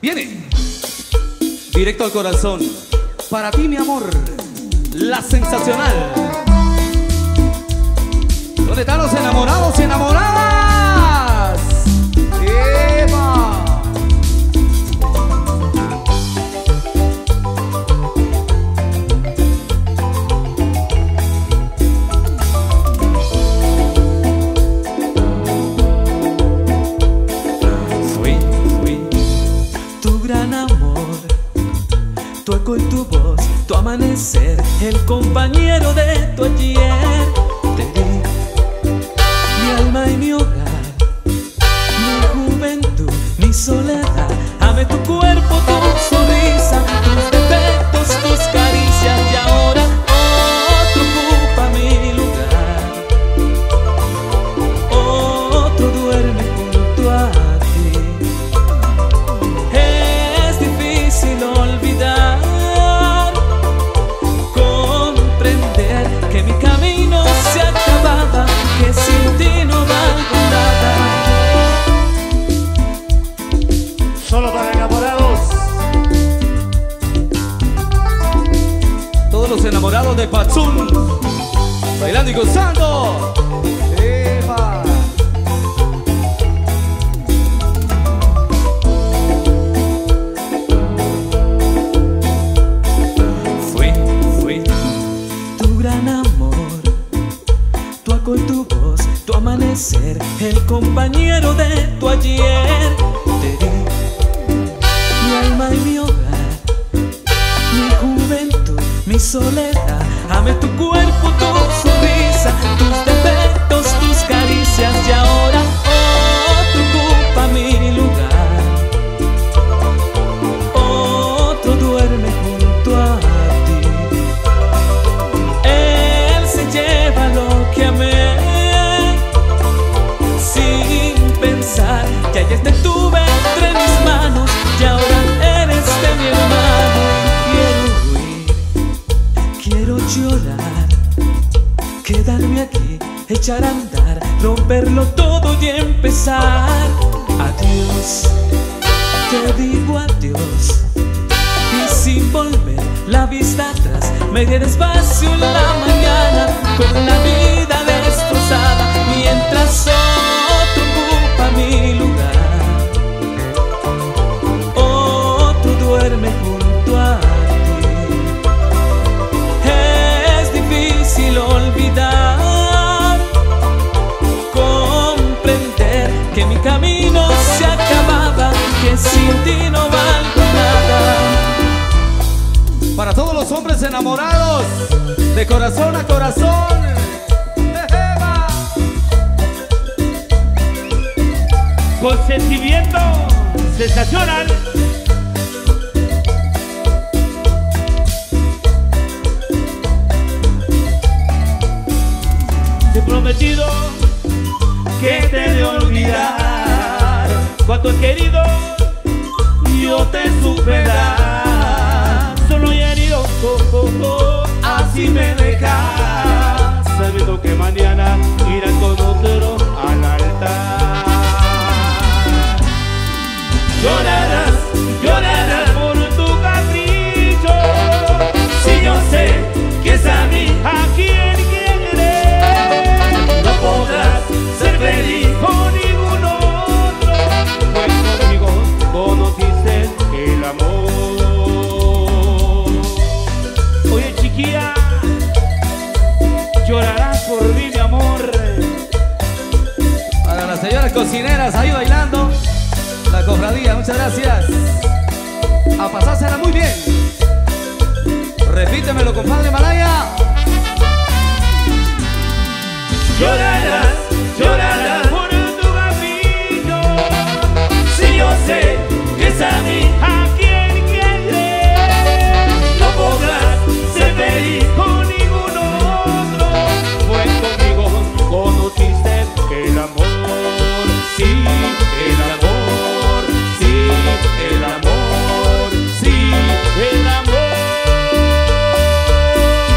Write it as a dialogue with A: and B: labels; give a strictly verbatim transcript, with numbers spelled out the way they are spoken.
A: Viene directo al corazón. Para ti, mi amor, la sensacional. ¿Dónde están los enamorados y enamoradas? ¡Eva!
B: Fui, fui tu gran amor, tu eco y tu voz, tu amanecer, el compañero de tu ayer. Te di mi alma y mi hogar, mi juventud, mi soledad. Amé tu cuerpo, tu sonrisa, tus defectos, tus caricias. Y ahora otro ocupa mi lugar, otro duerme junto a ti. Es difícil olvidar, comprender que mi camino se acababa, que sin ti no valgo nada.
C: Solo para enamorados.
A: Todos los enamorados de Pachún, bailando y gozando. ¡Eva!
B: Fui, fui tu gran amor, tu eco y tu voz, tu amanecer, el compañero de tu ayer. Te di mi alma y mi hogar, mi juventud, mi soledad. Amé tu cuerpo, tu sonrisa, tus defectos, tus caricias. Y ahora otro ocupa mi lugar, otro duerme junto a ti. Él se lleva lo que amé, sin pensar que ayer te tuve entre mis manos y ahora eres de mi hermano. Quiero huir, quiero llorar, quedarme aquí, echar a andar, romperlo todo y empezar. Adiós, te digo adiós, y sin volver la vista atrás, me di despacio en la mañana con la vida destrozada, mientras otro ocupa mi lugar, otro duerme junto a ti. Es difícil olvidar, comprender que mi camino se acababa, que sin ti no valgo nada.
A: Para todos los hombres enamorados, de corazón a corazón. ¡Eva!
C: Con sentimiento sensacional. Te he prometido que te he de olvidar cuanto he querido, yo te supe dar. Solo y herido, oh, oh, oh, así me dejas, sabiendo que mañana irás con otro al altar. Llorarás, llorarás por tu capricho, si yo sé que es a mí a quien quieres. No podrás ser feliz con ningún otro, pues conmigo conociste el amor. Oye, chiquilla, llorarás por mí, mi amor.
A: Para las señoras cocineras ahí bailando, la cofradía, muchas gracias. A pasársela muy bien. Repítemelo, compadre Malaya.
C: Llorarás